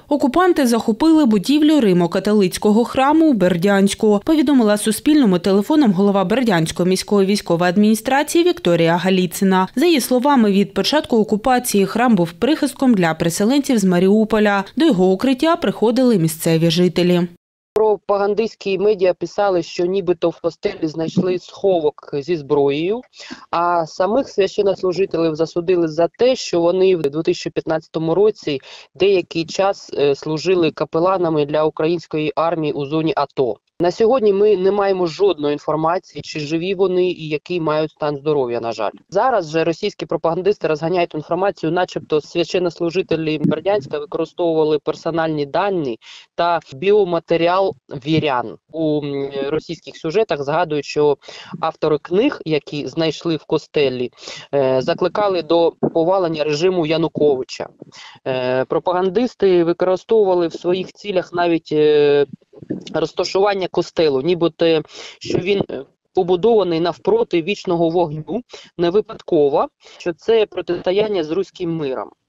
Окупанти захопили будівлю Римо-католицького храму у Бердянську, повідомила Суспільному телефоном голова Бердянської міської військової адміністрації Вікторія Галіцина. За її словами, від початку окупації храм був прихистком для переселенців з Маріуполя. До його укриття приходили місцеві жителі. Пропагандистські медіа писали, що нібито в костелі знайшли сховок зі зброєю, а самих священнослужителів засудили за те, що вони в 2015 році деякий час служили капеланами для української армії у зоні АТО. На сьогодні ми не маємо жодної інформації, чи живі вони і який мають стан здоров'я, на жаль. Зараз же російські пропагандисти розганяють інформацію, начебто священнослужителі Бердянська використовували персональні дані та біоматеріал вірян. У російських сюжетах згадують, що автори книг, які знайшли в костелі, закликали до повалення режиму Януковича. Пропагандисти використовували в своїх цілях навіть розташування костелу, нібито, що він побудований навпроти вічного вогню, не випадково, що це протистояння з руським миром.